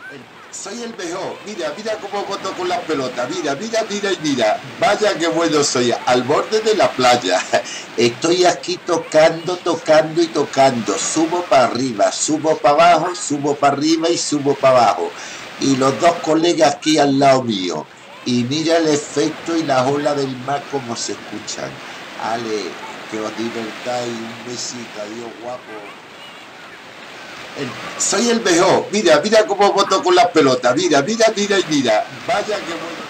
Soy el mejor. Mira, mira cómo boto con las pelotas. Mira, mira, mira y mira. Vaya que bueno soy. Al borde de la playa. Estoy aquí tocando, tocando y tocando. Subo para arriba, subo para abajo, subo para arriba y subo para abajo. Y los dos colegas aquí al lado mío. Y mira el efecto y las olas del mar como se escuchan. Ale, que os divertáis. Un besito. Adiós, guapo. Soy el mejor. Mira, mira cómo boto con las pelotas. Mira, mira, mira y mira. Vaya que bueno.